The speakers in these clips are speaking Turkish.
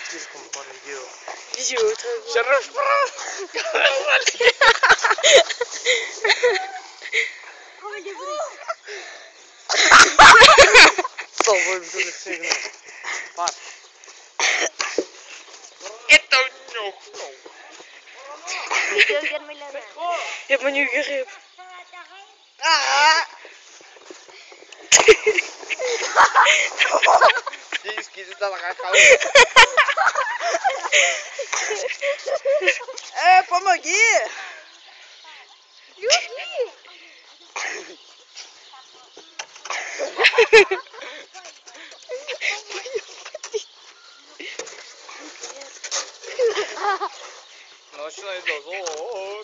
Слишком по видео. Видео tabii. Şeref Совой bir сигнал. Bak. Это нюх. Video gelmelerine. Я по ней гриб. Диски сюда какал. Помоги! Ночной дозор.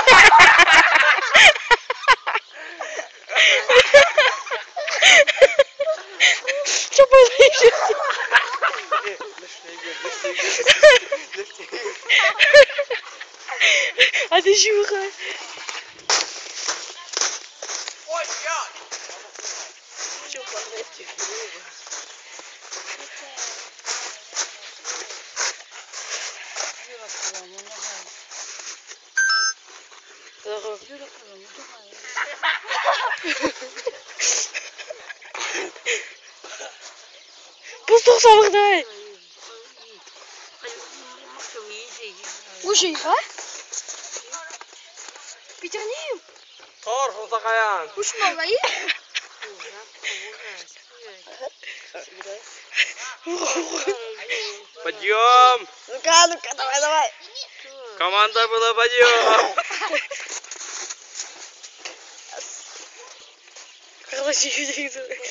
Что происходит? А ты Жура? Ой, я! Что происходит? Пустой самый. Слушай, а? Питернеем? Tor, Хусакаян. Уж малый? Подъем! Ну-ка, давай. Команда была подъем! Красивый.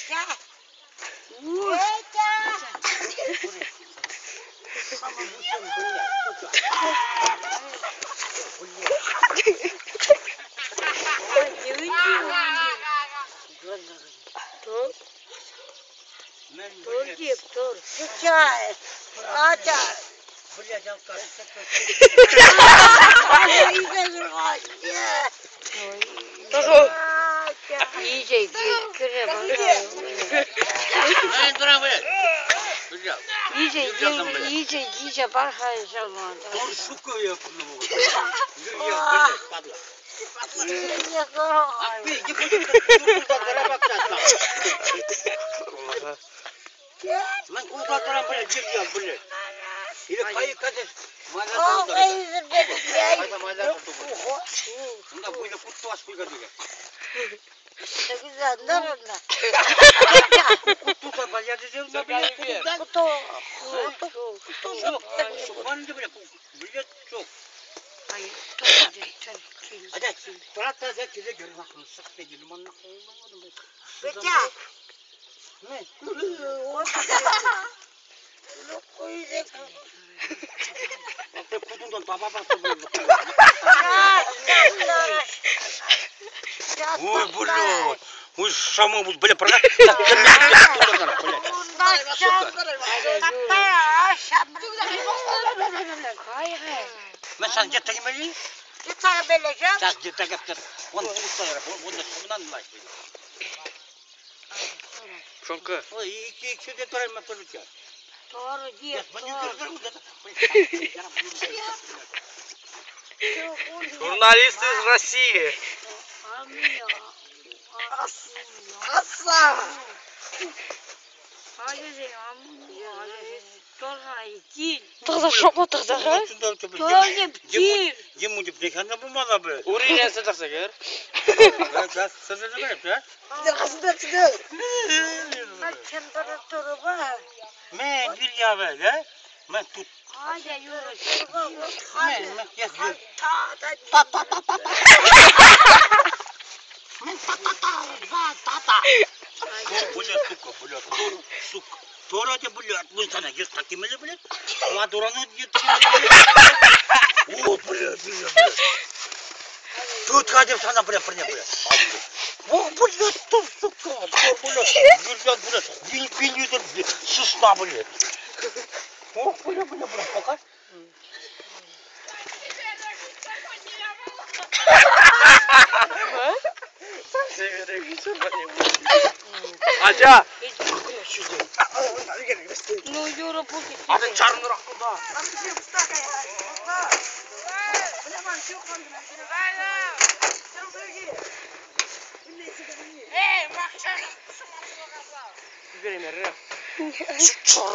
İyice barha inşallah. Dur suku yapın bu. Abi gidip kurtlara bakacağız. Ben kurtlara böyle çıkacağım böyle. Yine kayık kaçır. Mazar oldu. Mazar oldu. Bunda böyle kurtu aç bir kadar. Güzel, nerede? Kurtu da bayağı da böyle. Kutu. Çok. Şu bende böyle böyle çok. Hayır, çok. Hadi. Bırak da size görün bakın. Sık da gelin bana. Peki. Ne? Bak kutundan baba bak böyle. Ой, блядь. Ой, шаму, бля, продать. Ben sana git tekmeli. Git sana beleceğim. Tak git tak git. Onu tutsalar. Onu şundan var. Şonka. O iki de törem matılık ya. Doğru diyor. Ya ben yürüyorum da. Журналист из России. Asla. Тогда шопа тогда, а? Ему не прихана бумага бы. Урина сетарса гер. Да, сözünü ver ya. Temperatürü var. Men bir ya ver ya. Men tut. Hadi yürü. Men yes. Блядь, сука. Тора тебе, блядь, вы sana гер таким или, блядь? Ладорану О, блядь. Тут ходим sana, блядь, блядь. О, блядь, тут, сука. Блядь. Bin yüzüm susma, блядь. О, блядь, покаж. Aca. Ну, Юра, поки. Hadi çarını rakı da. Vereyim, vereyim. Çar